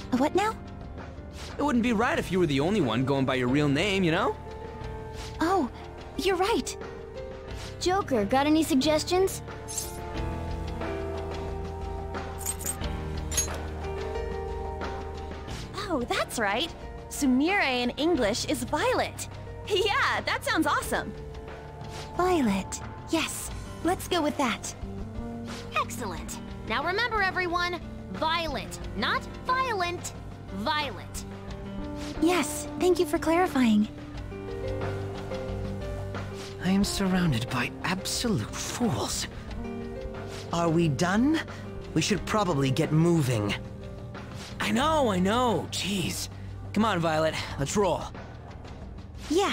What now? It wouldn't be right if you were the only one going by your real name, you know? Oh, you're right. Joker, got any suggestions? Oh, that's right. Sumire in English is Violet. Yeah, that sounds awesome. Violet. Yes, let's go with that. Excellent. Now remember, everyone, Violet, not violent. Violet. Yes, thank you for clarifying. I am surrounded by absolute fools. Are we done? We should probably get moving. I know. Jeez. Come on, Violet. Let's roll. Yeah.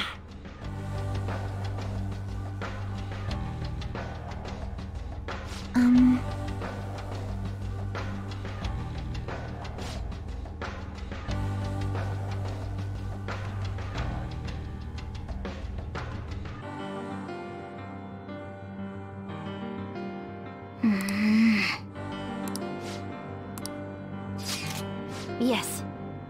Yes.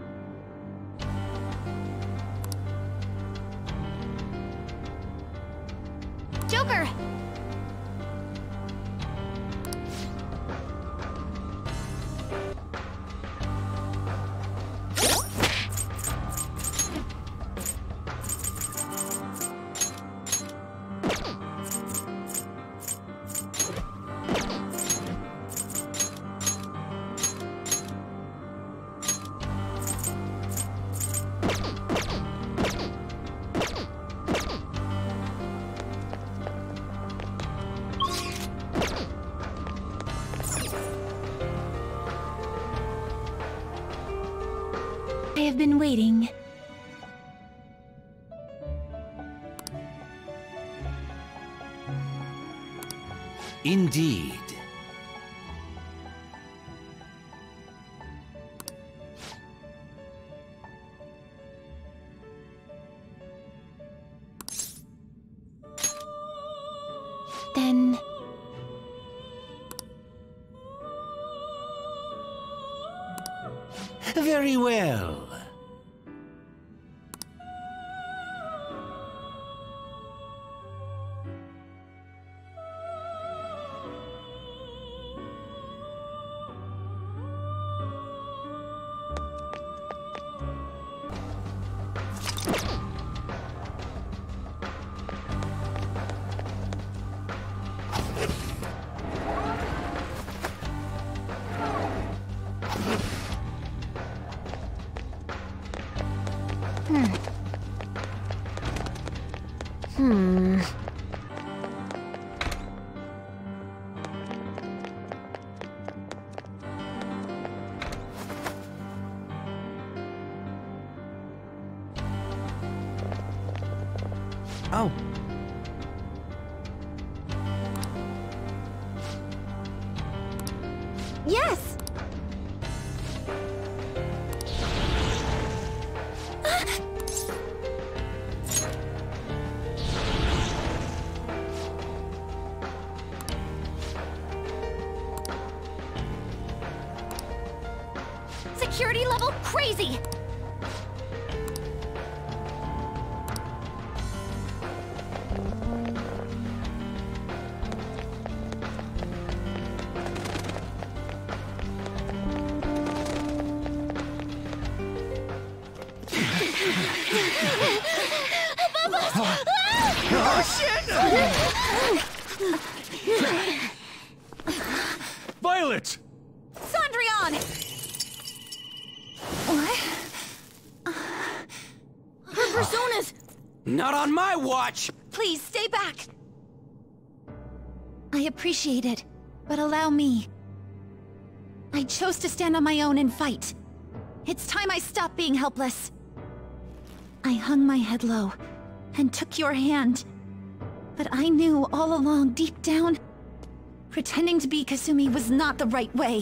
Joker! I have been waiting. Indeed. Then... Very well. Oh. Yes! Security level crazy! Violet! Cendrillon! What? Her personas! Not on my watch! Please, stay back! I appreciate it, but allow me. I chose to stand on my own and fight. It's time I stop being helpless. I hung my head low and took your hand. But I knew all along, deep down, pretending to be Kasumi was not the right way.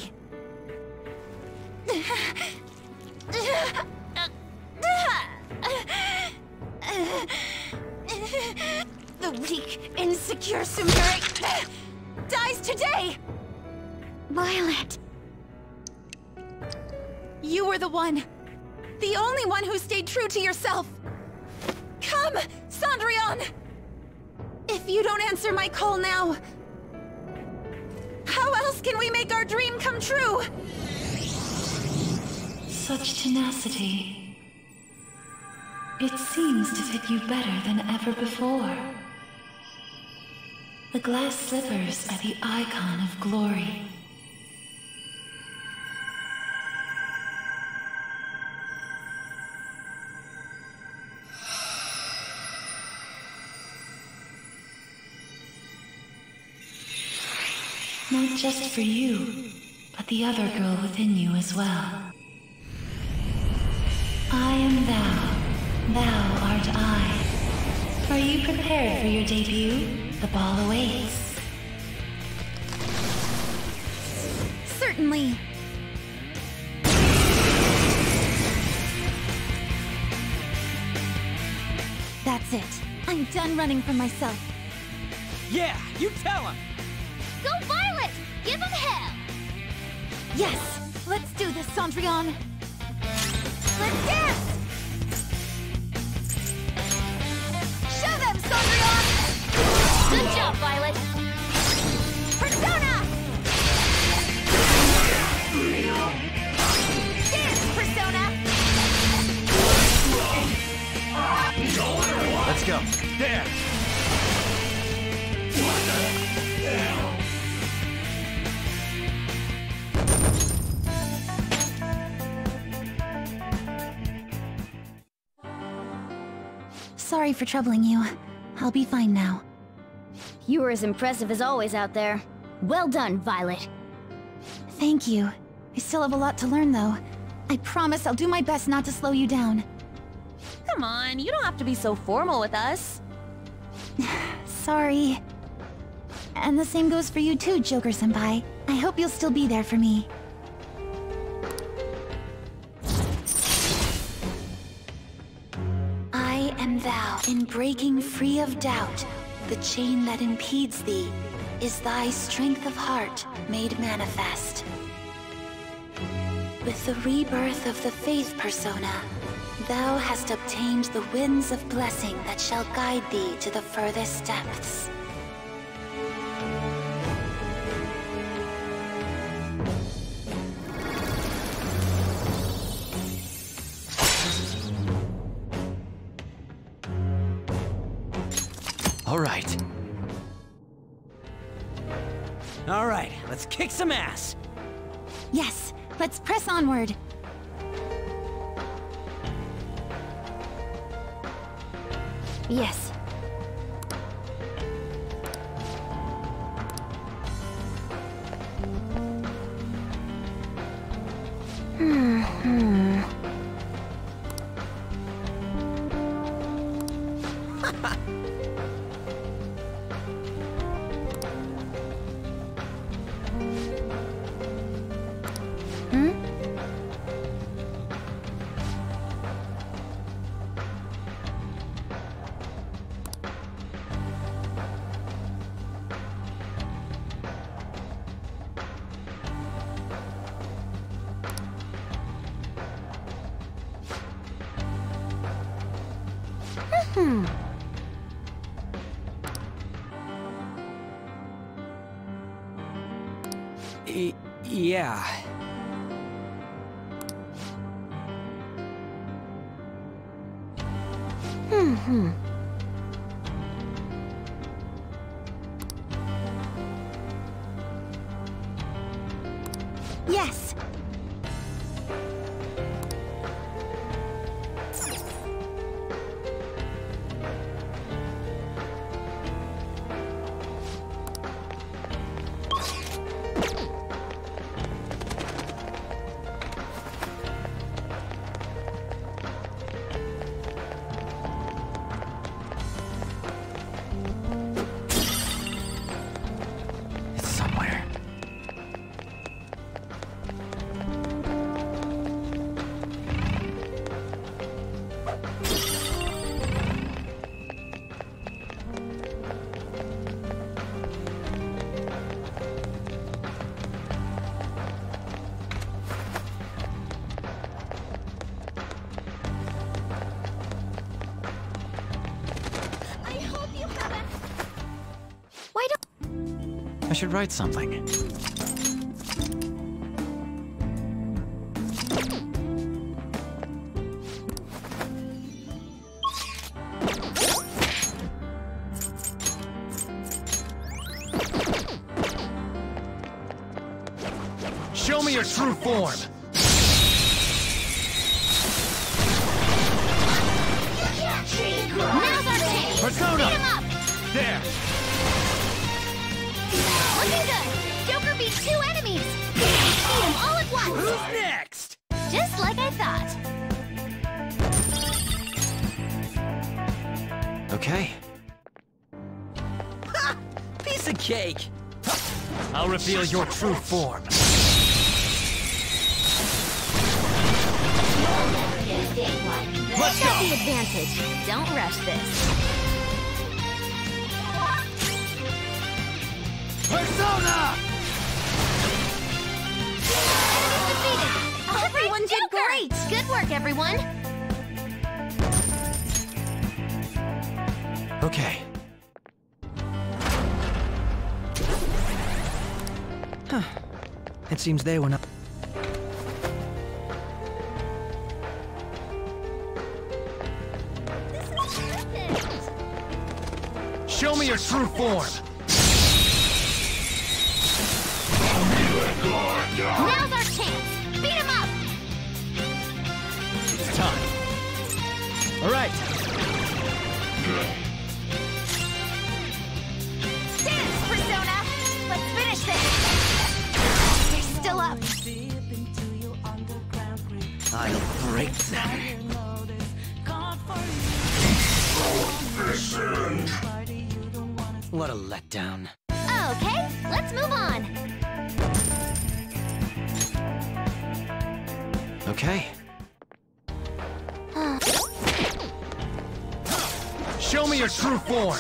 The weak, insecure Sumire dies today! Violet! You were the one. The only one who stayed true to yourself. Come, Cendrillon! If you don't answer my call now, how else can we make our dream come true? Such tenacity. It seems to fit you better than ever before. The glass slippers are the icon of glory. Not just for you, but the other girl within you as well. I am thou art I. Are you prepared for your debut? The ball awaits. Certainly. That's it. I'm done running from myself. Yeah, you tell him! Go Violet! Give him hell! Yes! Let's do this, Cendrillon! Let's dance! Show them, Cendrillon! Good job, Violet! Persona! Dance, Persona! Let's go. There! Sorry for troubling you. I'll be fine now. You were as impressive as always out there. Well done, Violet. Thank you. I still have a lot to learn, though. I promise I'll do my best not to slow you down. Come on, you don't have to be so formal with us. Sorry. And the same goes for you too, Joker-senpai. I hope you'll still be there for me. I am thou. In breaking free of doubt, the chain that impedes thee is thy strength of heart made manifest. With the rebirth of the Faith Persona, thou hast obtained the winds of blessing that shall guide thee to the furthest depths. All right. All right, let's kick some ass. Yes, let's press onward. Yes. Yeah. Yes! It's somewhere. should write something. Show me your true form! Now's our chance! Persona! Beat him up! There! Looking good! Joker beat 2 enemies! Beat them all at once! Who's next? Just like I thought. Okay. Ha! Piece of cake! I'll reveal your true form. Let's got the advantage. Don't rush this. Persona! Everyone did great! Good work, everyone! Okay. Huh. It seems they were not... Show me your true form! Now's our chance! Beat him up! It's time. Alright. Dance, Persona! Let's finish this! They're still up! I'll break them. What a letdown. Okay, let's move on! Okay. Show me your true form!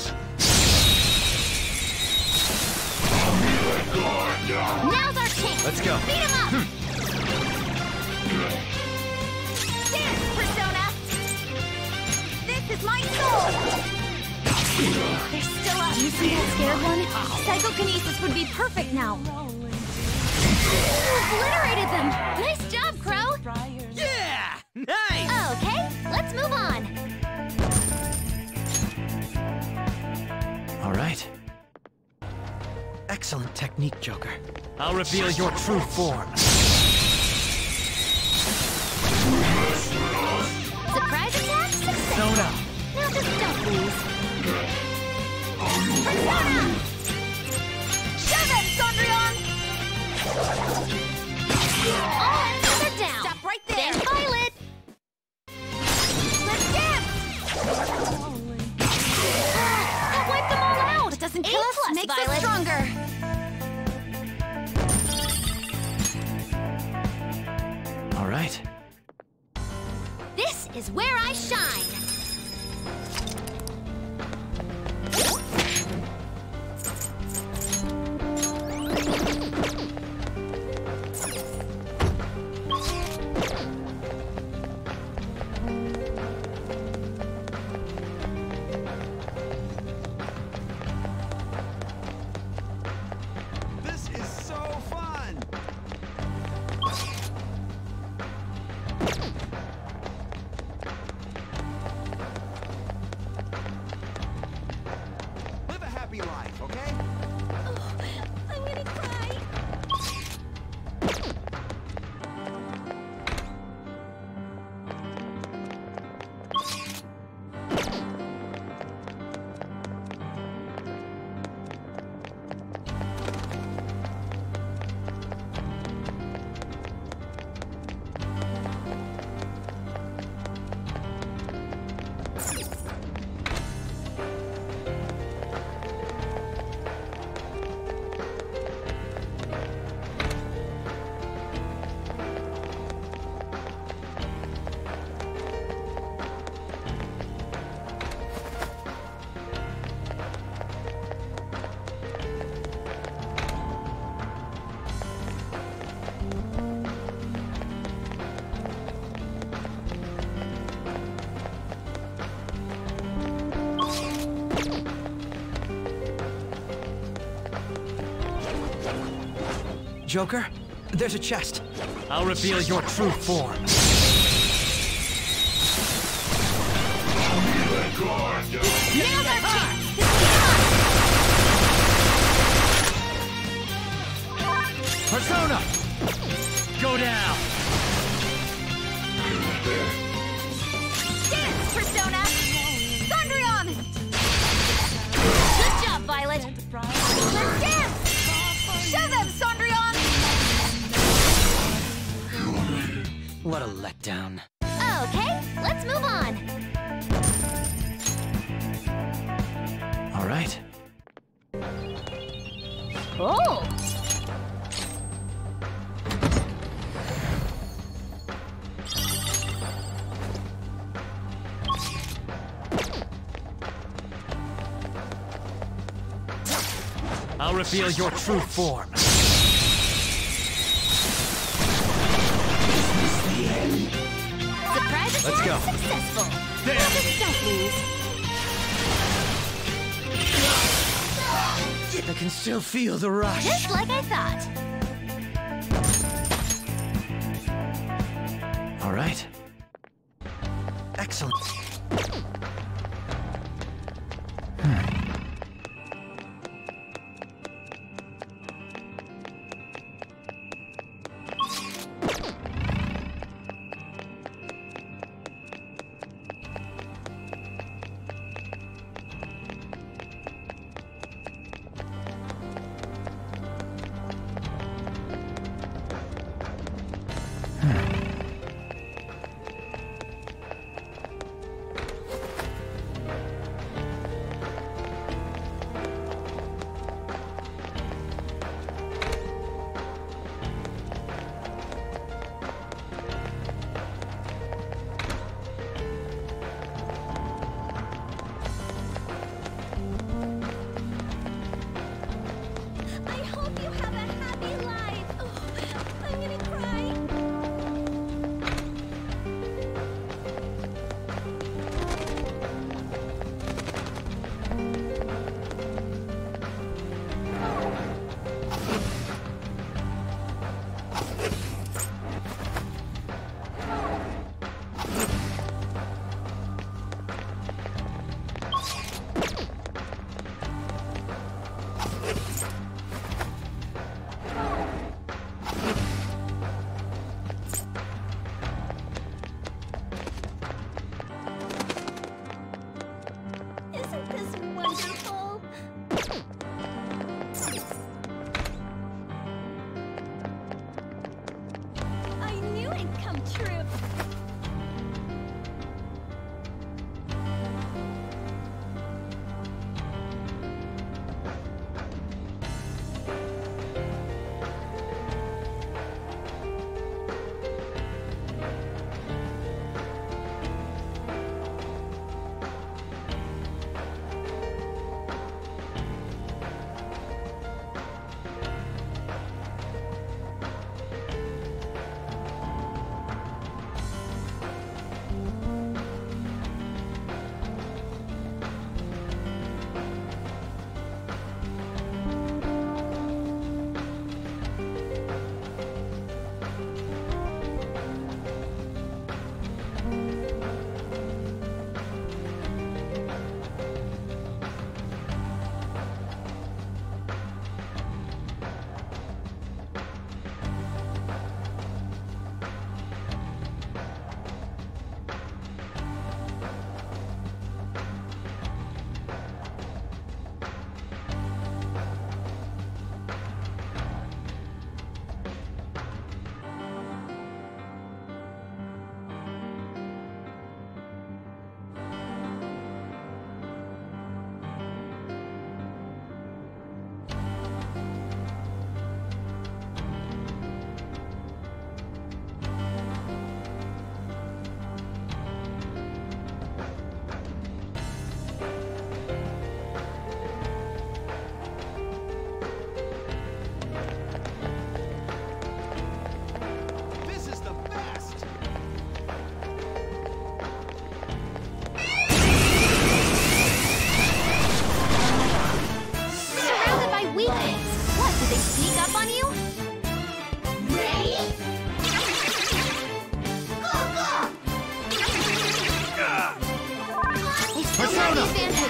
Now's our chance! Let's go. Beat him up! Dance, Persona! This is my soul! They're still up! You see that scared one? Psychokinesis would be perfect now. You obliterated them! Nice job, Crow! Yeah! Nice! Okay, let's move on! Alright. Excellent technique, Joker. I'll reveal your true form. Surprise attack success! Persona! Now just don't lose. Persona! Show them, Sondrion! Oh, they're down! Stop right there! There's Violet! Let's dance! That wiped them all out! What doesn't kill us makes us Violet. stronger! Alright. This is where I shine! This is so fun! Joker. There's a chest. I'll reveal your true form. Now's our chance! Persona! Go down! Dance, Persona! Thundrion! Good job, Violet. Let's dance! Show them, Thundrion! What a letdown. Okay, let's move on. All right. Oh! I'll reveal your true form. Surprise Let's attack go. successful! There. Weapons don't lose. I can still feel the rush. Just like I thought. All right. Excellent.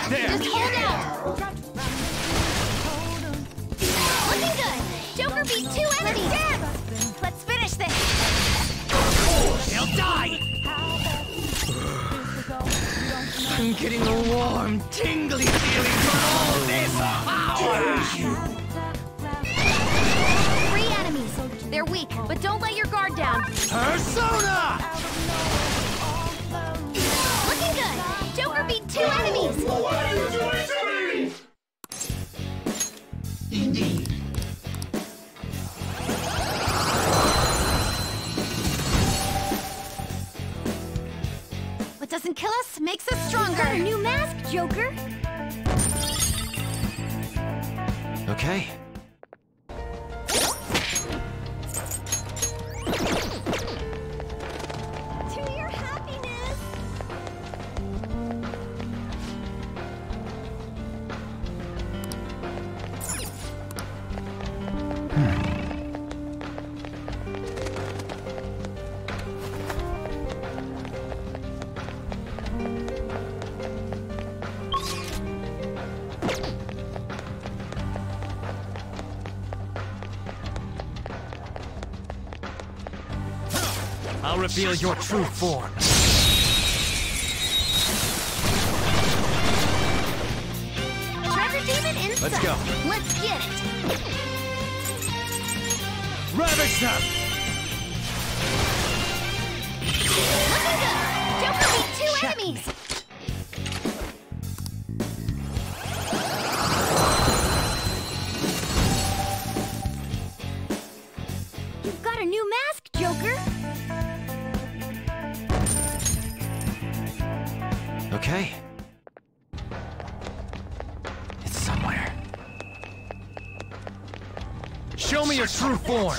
There. Just hold out. Looking good. Joker beat 2 enemies. Let's finish this. He'll die! I'm getting a warm, tingly feeling from all this power! 3 enemies. They're weak, but don't let your guard down. Persona! Looking good. Joker beat 2 enemies. What are you doing to me? Indeed. What doesn't kill us makes us stronger. Got a new mask, Joker. Okay. To your happiness. I'll reveal your true form. Treasure demon inside. Let's go. Let's get it. Ravage them! Looking good. Joker beat 2 enemies. You've got a new mask, Joker. Okay. It's somewhere. Show me your true form!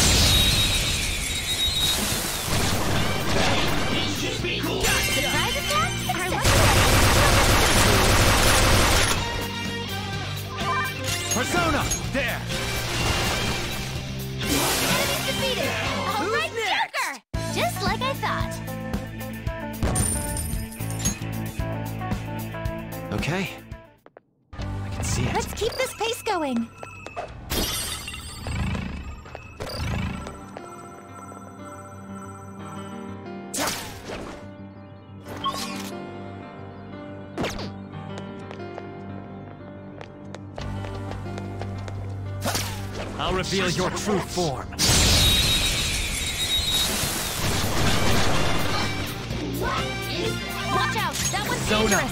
Surprise attack? I like Persona! There! Enemies defeated. All right, Joker. Just like I thought. Okay. I can see it. Let's keep this pace going. I'll reveal your true form. Watch out. That one's Persona. dangerous.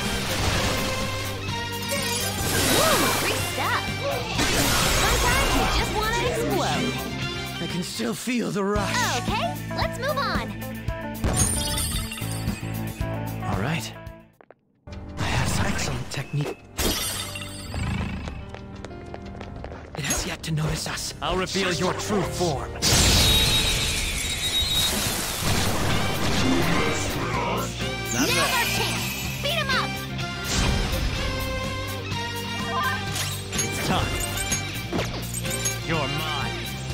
Ooh, free stuff. Sometimes you just want to explode. I can still feel the rush. Okay, let's move on. All right. I have some excellent technique. It has yet to notice us. I'll reveal your true form. Not Now's bad. our chance. Beat him up. It's time. You're mine.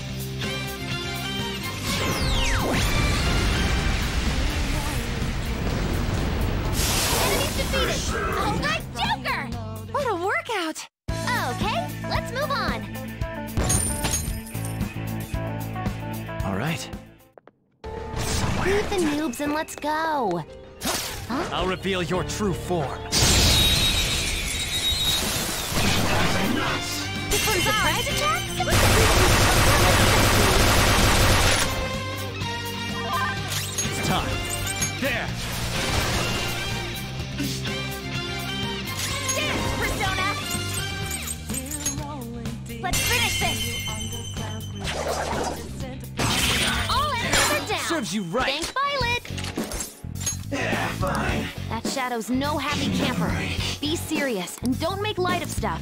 Enemies defeated. All right, Joker. What a workout! Okay, let's move on. All right. Beat the noobs and let's go. I'll reveal your true form. This one's surprise attack? It's time. There! Dance, Persona! Let's finish this! All enemies are down! Serves you right! Thanks, Violet! Yeah, fine. That Shadow's no happy camper. Be serious and don't make light of stuff.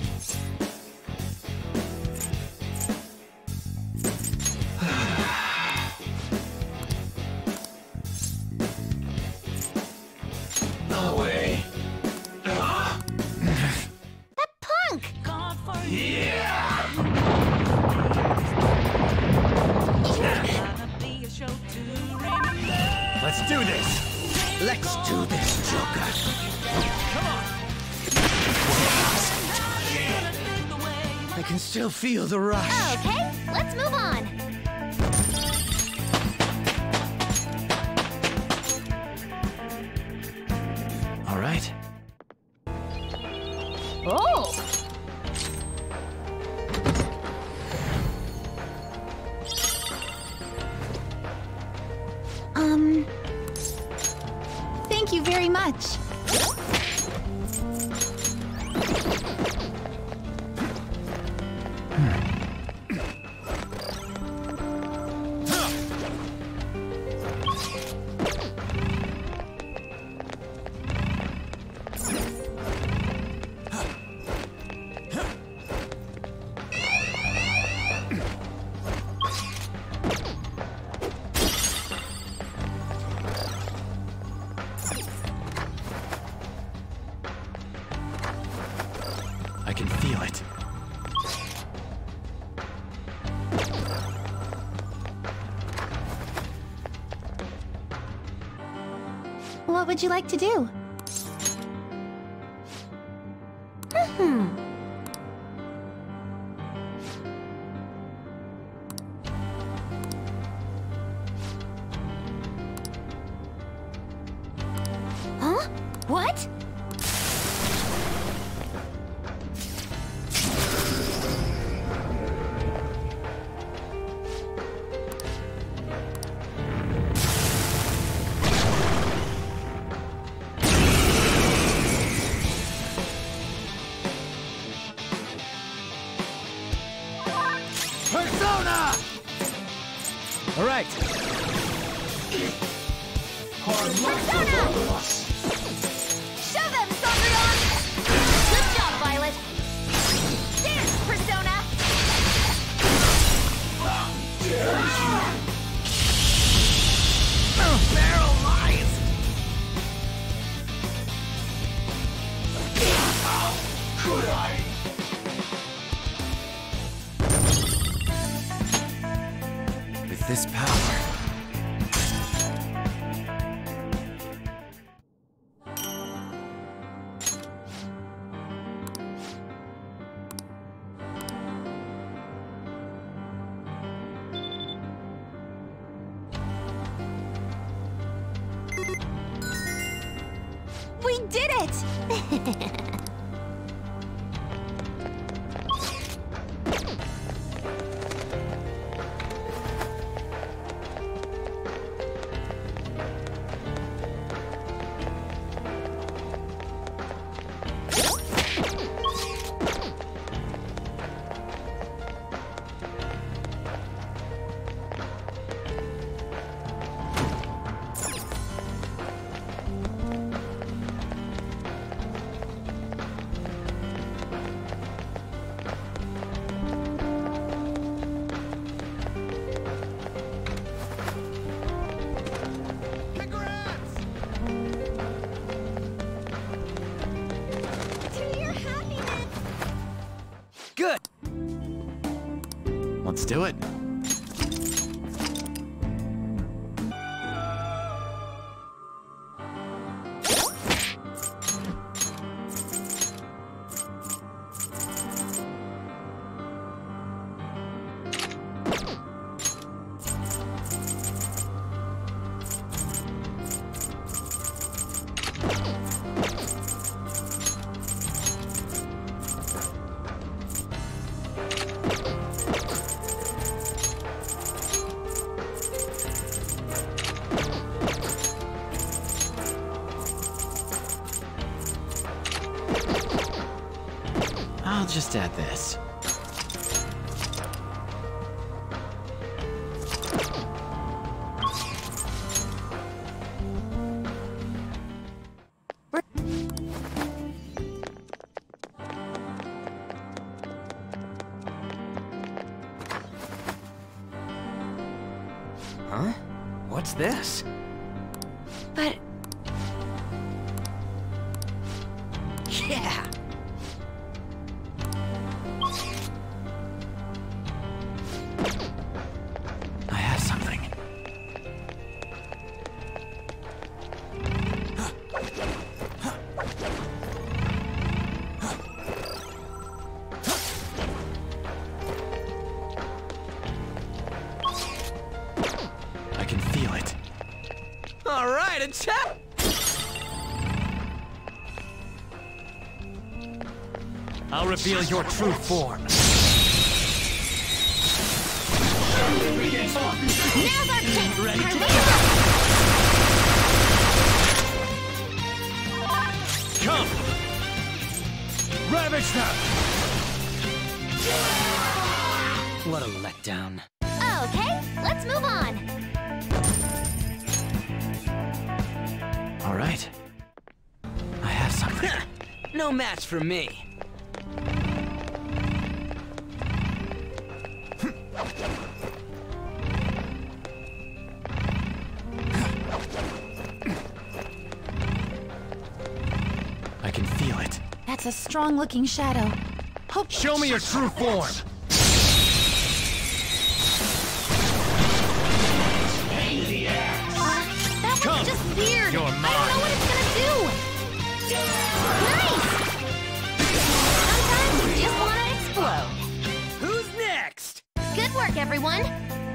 No way. That punk! Let's do this! Let's do this, Joker. Come on! can still feel the rush. Okay, let's move on. All right. Oh! Thank you very much. I can feel it. What would you like to do? Huh? What? Persona! All right. Persona! Show them, Cendrillon! Good job, Violet! Dance, Persona! Paralyzed! Could I? With this power. We did it! Good. Let's do it. I'll just add this. Huh? What's this? But Yeah! I have something. I can feel it. All right, attack! I'll reveal your true form. Now's our chance! Ready to come! Ravage them! What a letdown. Okay, let's move on. All right. I have something. No match for me. I can feel it. That's a strong-looking shadow. Hope. Show me your true form. That was just weird. You're I don't know what it's gonna do. Nice! Sometimes you just wanna explode. Who's next? Good work, everyone.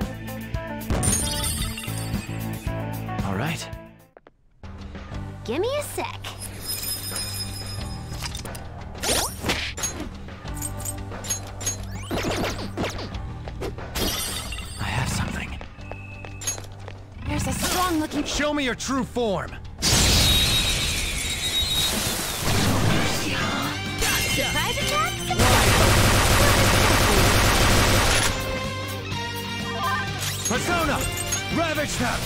All right. Give me a sec. I have something. There's a strong-looking. Show me your true form. Surprise attack? Persona! Ravage them!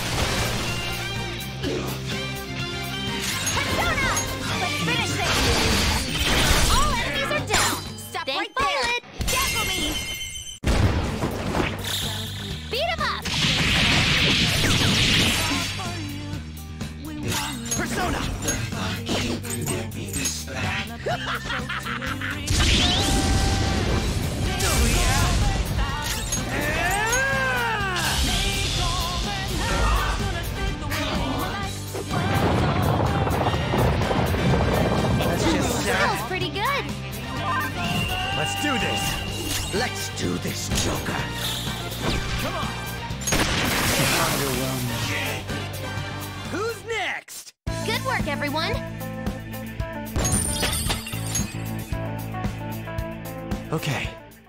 Persona! Let's finish this! All enemies are down! Stop right there! Tackle me! Beat him up! Persona! Feels pretty good! Let's do this! Let's do this, Joker. Come on! Underwhelming. Who's next? Good work, everyone! Okay.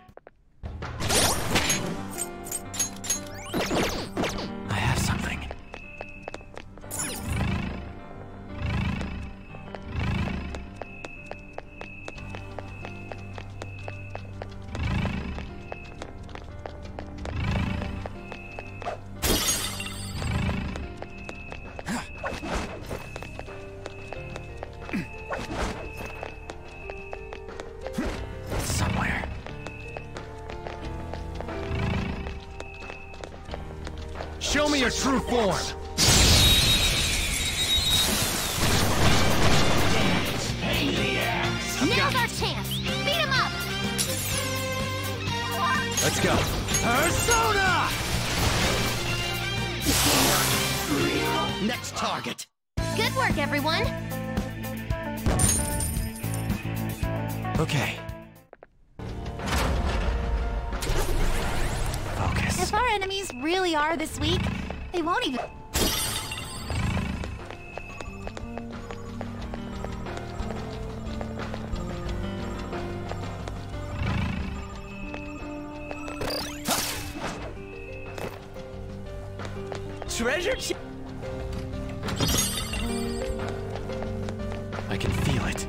I have something. Somewhere. Show me your true form. Now's our chance! Beat him up! Let's go. Persona! Next target. Good work, everyone! Okay. Focus. If our enemies really are this weak, they won't even. Treasure chest. I can feel it.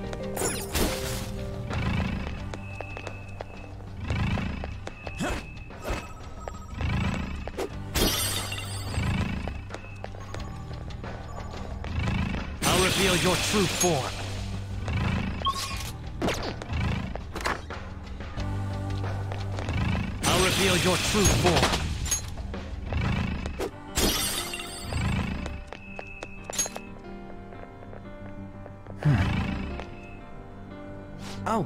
I'll reveal your true form. I'll reveal your true form. Oh.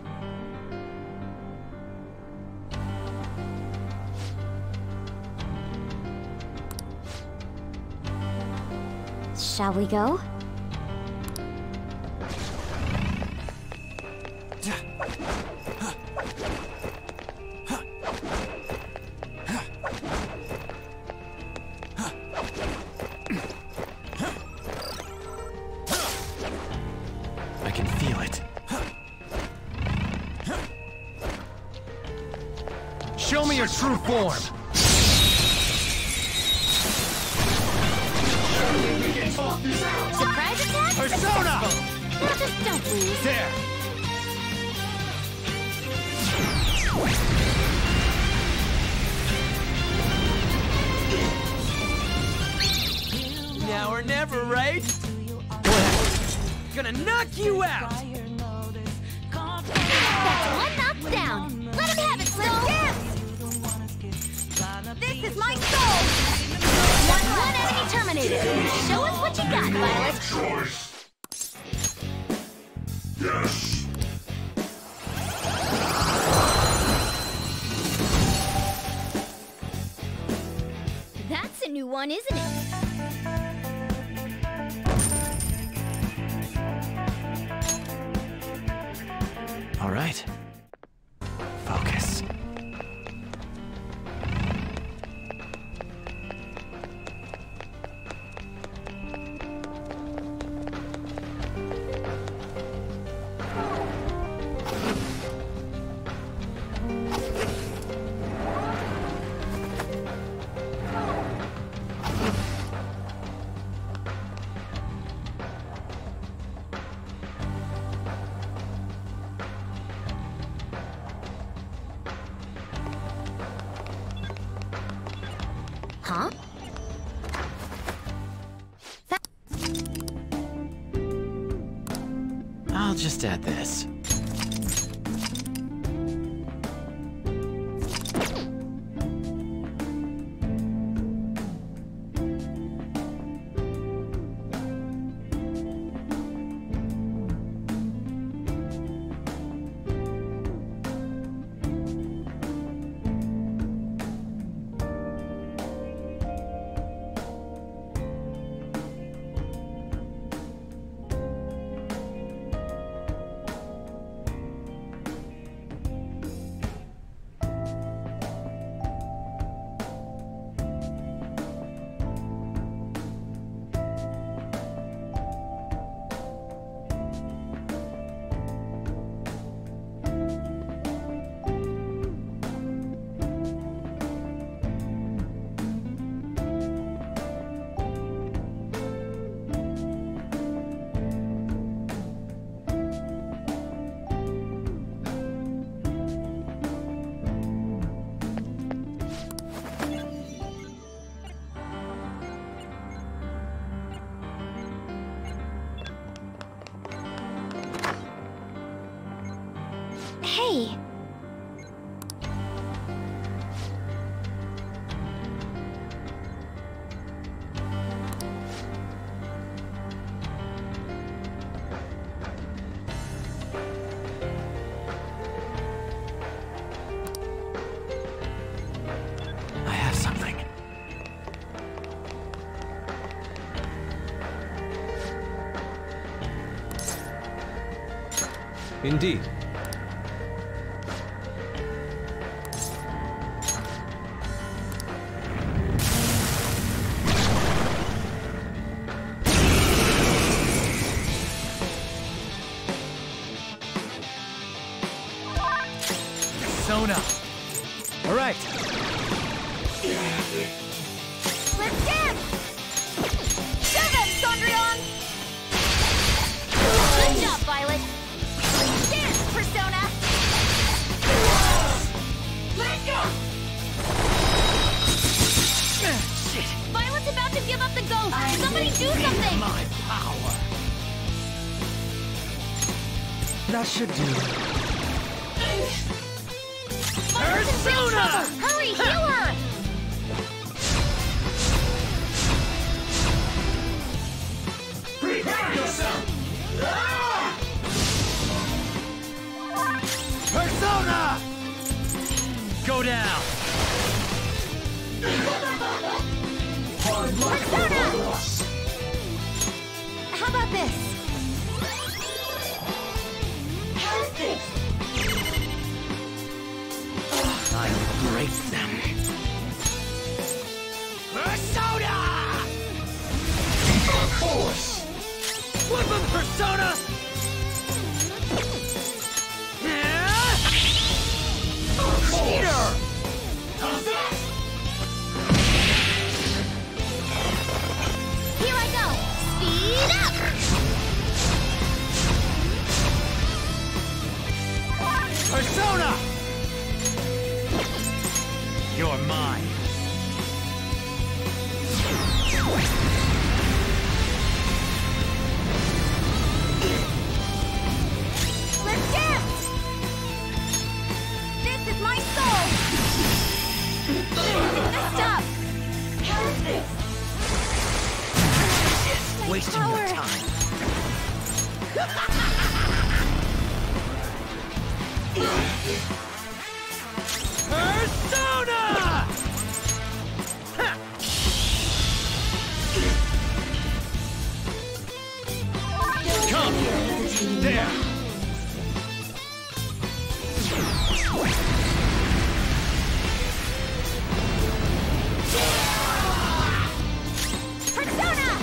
Shall we go? my true form! Surprise attack? Persona! Now just don't lose. There! Now or never, right? Gonna knock you out! That's one knockdown. Let him have it, Soul. This is my soul. One enemy terminated. Show us what you got, Violet. Choice. Yes. That's a new one, isn't it? All right. Focus. Huh? I'll just add this. Hey. I have something. Indeed. Persona! Alright! Let's dance! Show them, Sondrion! Good job, Violet! Dance, Persona! Let go! Shit! Violet's about to give up the ghost! Somebody do something! My power! That should do. Violet's in real trouble! Hurry, heal her! Prepare yourself! Persona! Go down! Persona! How about this? I'll break them. Persona! Force! Flip him, Persona! Cheater! it up! Persona! You're mine. Let's dance! This is my soul! Stop! Wasting your time. Persona! Come! There! Persona!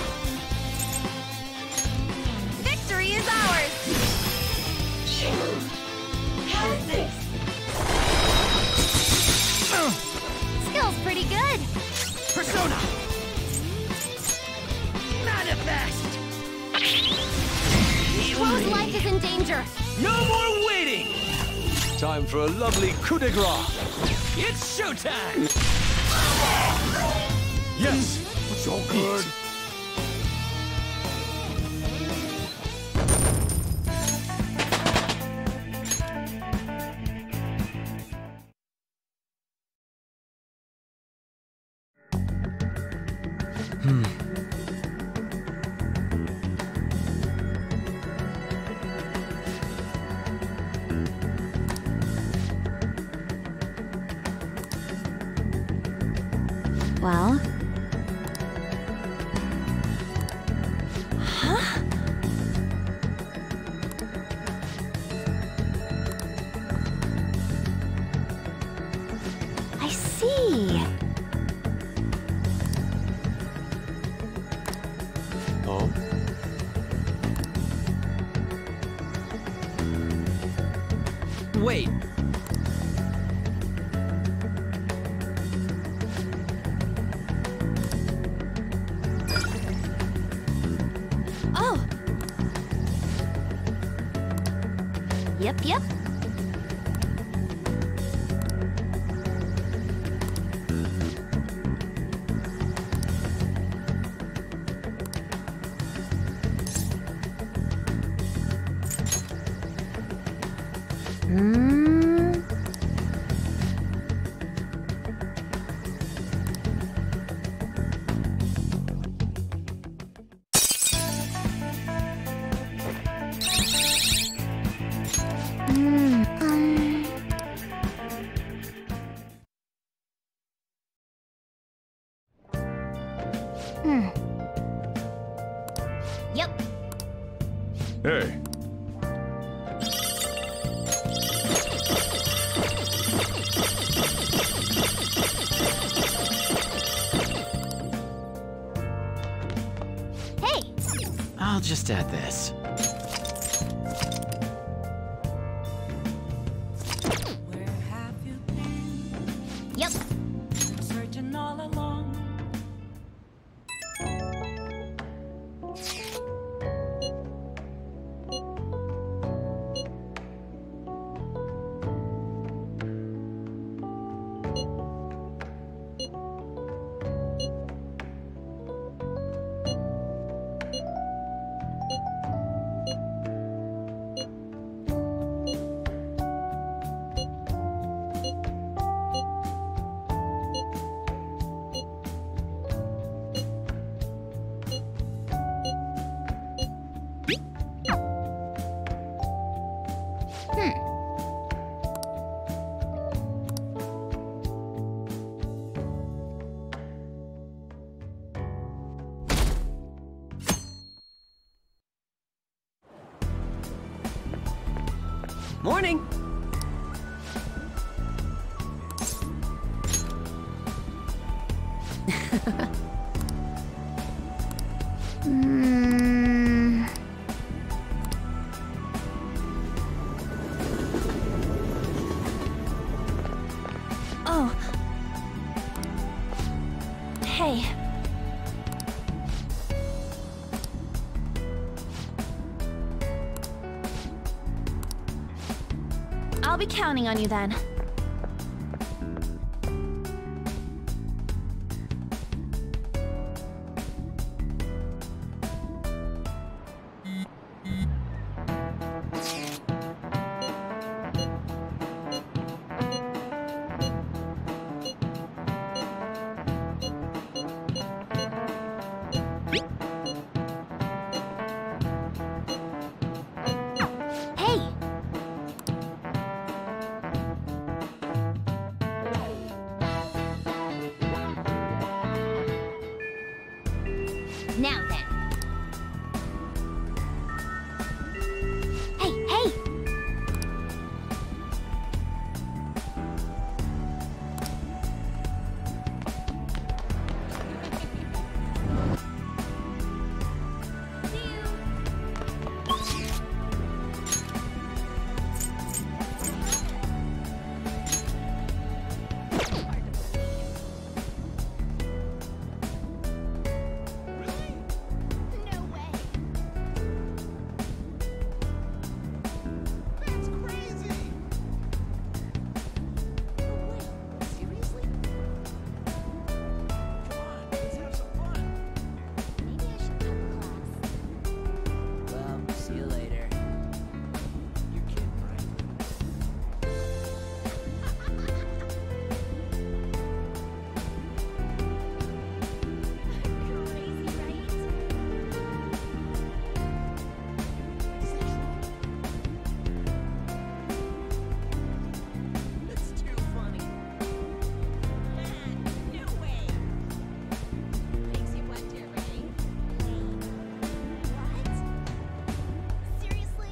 Victory is ours! Skill's pretty good! Persona! Manifest! Chloe's life is in danger! No more waiting! Time for a lovely coup de grace. It's showtime! Yes! So good! Well? I see. Oh? Wait. Oh! Yep. Yep. Hey. Hey! I'll just add this. Yep. Searching all along. Morning! Oh. Hey. I'll be counting on you then. Now then. Hey, hey! Well, see you later. You're kidding, right? It's too funny. No way. Makes you wonder, right? What? Seriously?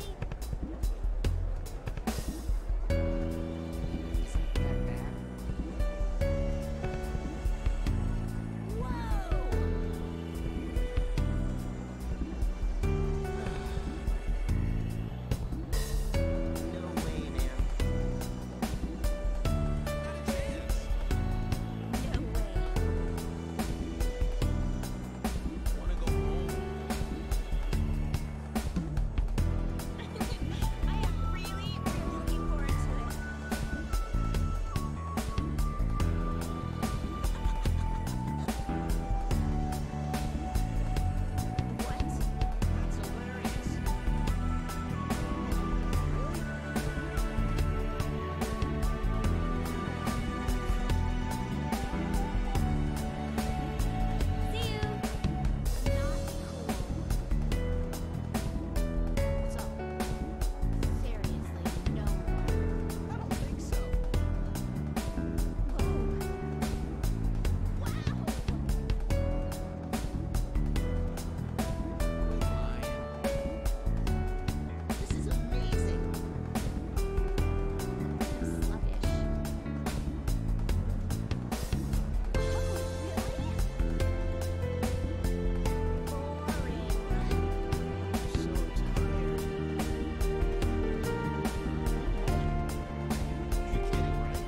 No way, man. No way. Wanna go home? I am really looking forward to it. What? That's hilarious. See you. Not cool. What's up? Seriously, no more. I don't think so. This is amazing. Sluggish. So tired. You're kidding, right?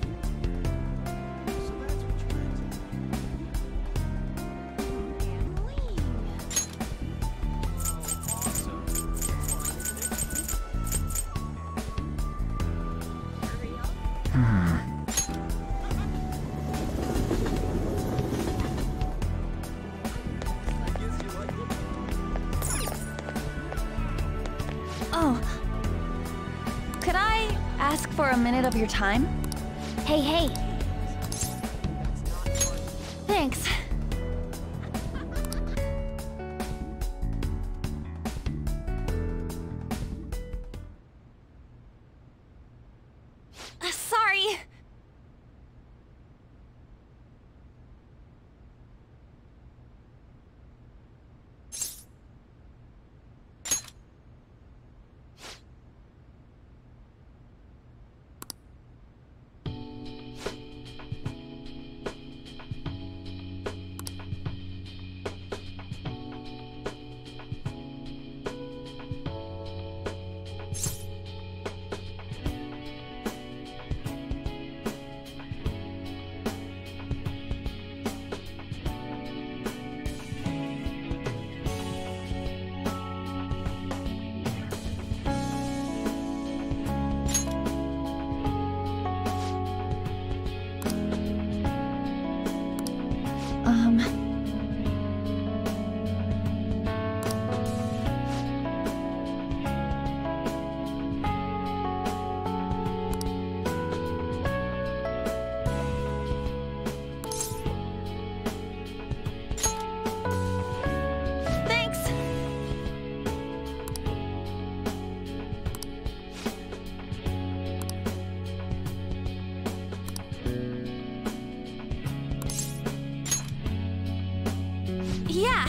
So that's what you're into. Oh, awesome. Fun, isn't it? I guess you like it. Oh. Could I ask for a minute of your time? Hey, hey. Thanks. Sorry. Yeah.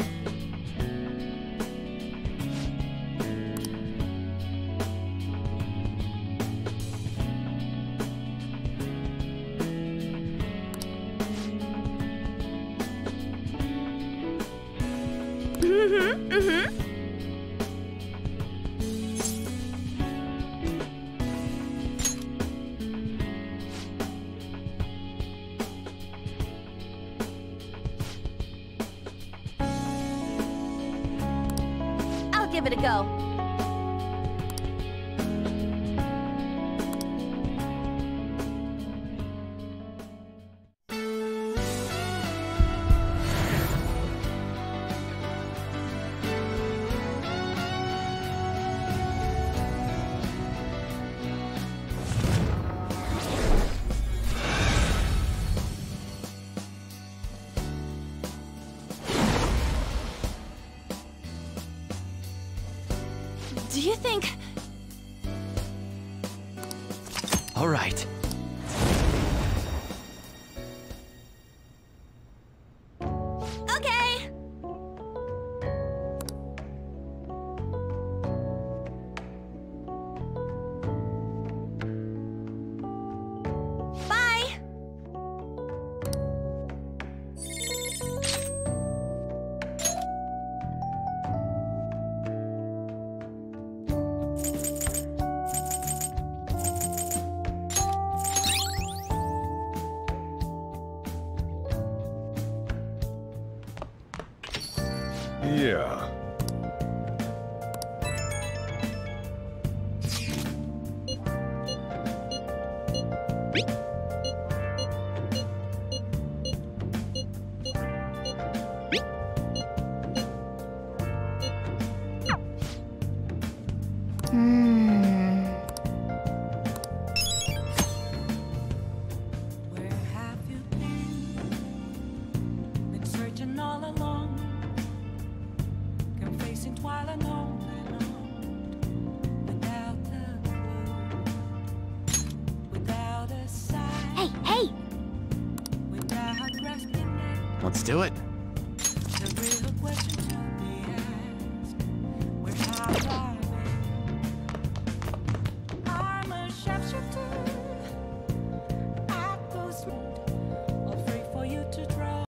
I'll give it a go. Do you think... All right. Okay. Bye. Yeah. Where have you been? Been searching all along, confessing while alone and on, without a clue, without a sign, Hey, hey! without grasping it. Let's do it. The real question to be asked: where have I